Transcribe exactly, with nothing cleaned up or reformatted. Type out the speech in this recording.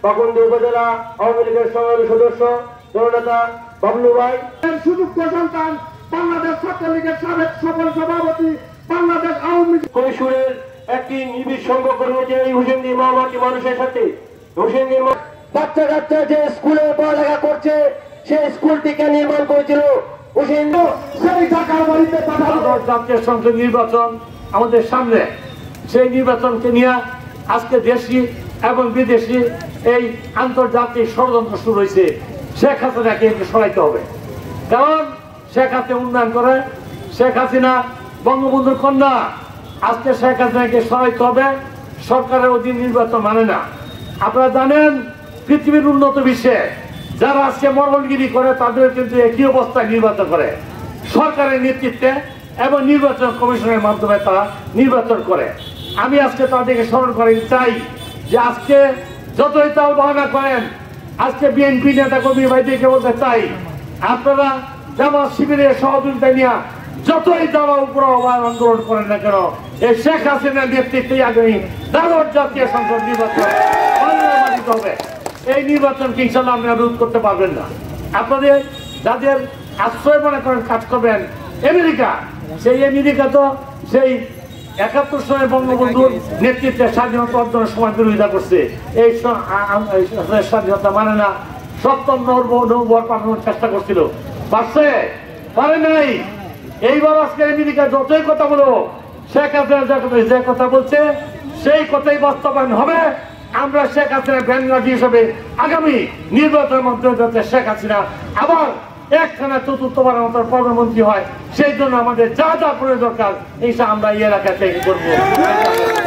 পাকুন্দি উপজেলা আওয়ামী লীগের সংগ্রামী সদস্য জননেতা বাবলু ভাই, সুযোগ্য সন্তান বাংলাদেশ ছাত্রলীগের সাবেক সফল সভাপতি, বাংলাদেশ আওয়ামী কৈশোরের একটি নিবিড় সম্পর্ক রয়েছে এই হুসেন্দি মহামাটি মানুষের সাথে। হুসেন্দি বাচ্চা কাচ্চা যে স্কুলে পড়ালেখা করছে সেই স্কুলটিকে নির্মাণ করেছিল হুসেন্দি। সেই ঢাকার বাড়িতে পাঠানো জাতীয় সংসদ নির্বাচন আমাদের সামনে, সেই নির্বাচনকে নিয়ে আজকে দেশি এবং বিদেশি এই আন্তর্জাতিক ষড়যন্ত্র শুরু হয়েছে। শেখ হাসিনাকে সরাইতে হবে, কারণ শেখ হাসিনা উন্নয়ন করে, শেখ হাসিনা বঙ্গবন্ধুর কন্যা। আজকে শেখ হাসিনাকে সরাইতে হবে, সরকারের অধীন নির্বাচন মানে না। আপনারা জানেন পৃথিবীর উন্নত বিশ্বে যারা আজকে মরলগিরি করে তাদের কিন্তু একই অবস্থায় নির্বাচন করে, সরকারের নেতৃত্বে এবং নির্বাচন কমিশনের মাধ্যমে তারা নির্বাচন করে। আমি আজকে তাদেরকে স্মরণ করে চাই যে আজকে যতই তাল বাহানা করেন, আজকে বিএনপি নেতা কর্মী ভাইদেরকে বলতে চাই, আপনারা জামাত শিবিরের সহযোগিতা নিয়ে যতই তারা উপর আন্দোলন করেন না কেন, এই শেখ হাসিনার নেতৃত্বে আগামী দ্বাদশ জাতীয় সংসদ নির্বাচন বাংলাদেশ হবে। এই নির্বাচনকে ইনশাল্লাহ আপনারা রোধ করতে পারবেন না। আপনাদের যাদের আশ্রয় মনে করেন কাজ করবেন আমেরিকা, সেই আমেরিকা তো সেই একাত্তর সালে বঙ্গবন্ধুর নেতৃত্বে স্বাধীনতা অর্জনের সময় বিরোধিতা করছে, এই স্বাধীনতা মানে না। সপ্তম নৌবর পাঠানোর চেষ্টা করছিল, পারছে পারে নাই। এইবার আজকে আমেরিকা যতই কথা বলো, শেখ হাসিনা যে কথা বলছে সেই কথাই বাস্তবায়ন হবে। আমরা শেখ হাসিনা ব্যানগার্ড হিসেবে আগামী নির্বাচনের মাধ্যমে যাতে শেখ হাসিনা আবার একখানা চতুর্থবার আমাদের প্রধানমন্ত্রী হয়, সেই জন্য আমাদের যা যা প্রয়োজন দরকার এইসব আমরা এই এলাকা থেকে করবো।